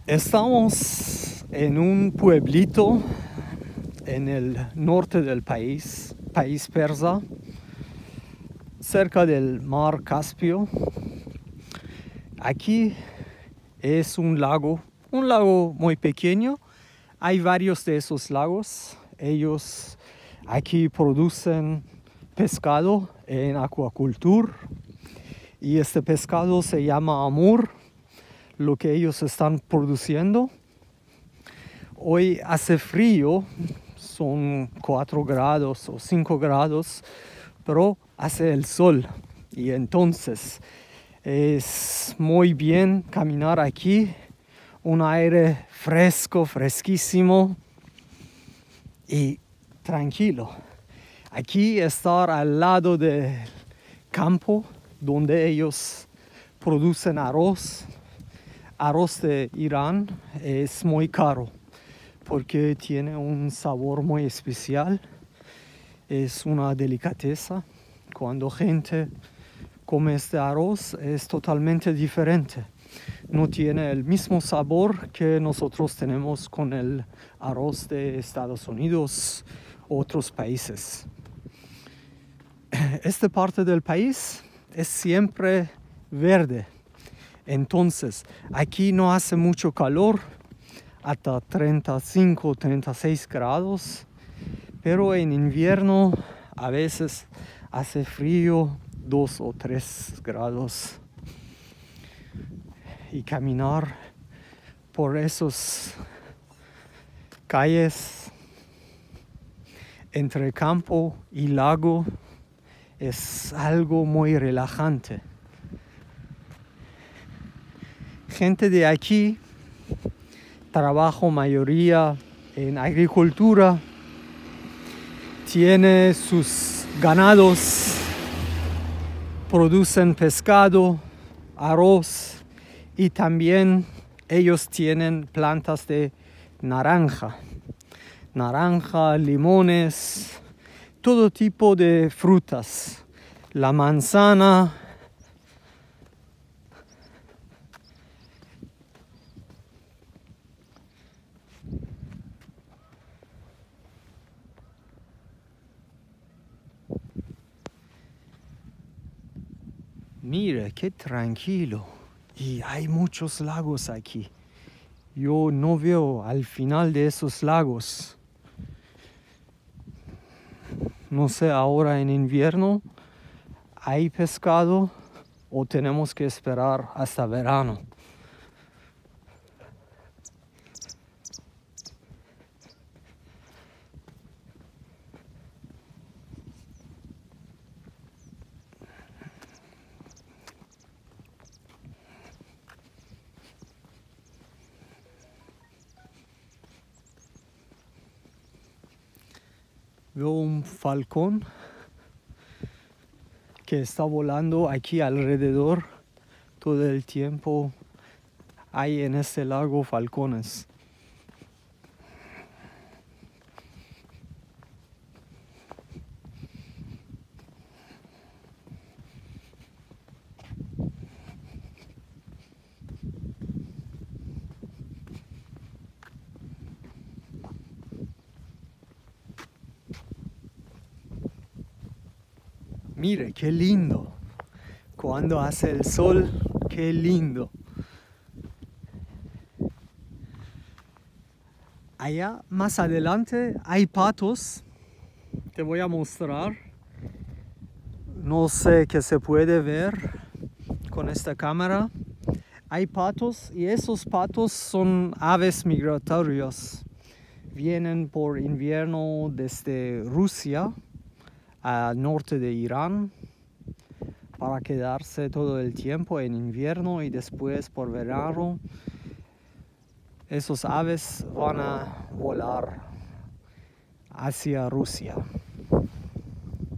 Estamos en un pueblito en el norte del país persa, cerca del mar Caspio. Aquí es un lago muy pequeño. Hay varios de esos lagos. Ellos aquí producen pescado en acuacultura y este pescado se llama amur, lo que ellos están produciendo. Hoy hace frío, son 4 grados o 5 grados, pero hace el sol y entonces es muy bien caminar aquí, un aire fresco, fresquísimo y tranquilo. Aquí estar al lado del campo donde ellos producen arroz de Irán es muy caro porque tiene un sabor muy especial, es una delicadeza. Cuando gente come este arroz es totalmente diferente, no tiene el mismo sabor que nosotros tenemos con el arroz de Estados Unidos u otros países. Esta parte del país es siempre verde. Entonces, aquí no hace mucho calor, hasta 35, 36 grados, pero en invierno a veces hace frío, 2 o 3 grados. Y caminar por esas calles entre campo y lago es algo muy relajante. Gente de aquí trabaja mayoría en agricultura, tiene sus ganados, producen pescado, arroz y también ellos tienen plantas de naranja, limones, todo tipo de frutas, la manzana. Mira, qué tranquilo. Y hay muchos lagos aquí. Yo no veo al final de esos lagos. No sé, ahora en invierno hay pescado o tenemos que esperar hasta verano. Veo un falcón que está volando aquí alrededor todo el tiempo. Hay en este lago falcones. Mire, qué lindo. Cuando hace el sol, qué lindo. Allá más adelante hay patos. Te voy a mostrar. No sé qué se puede ver con esta cámara. Hay patos y esos patos son aves migratorias. Vienen por invierno desde Rusia al norte de Irán para quedarse todo el tiempo en invierno y después por verano esos aves van a volar hacia Rusia.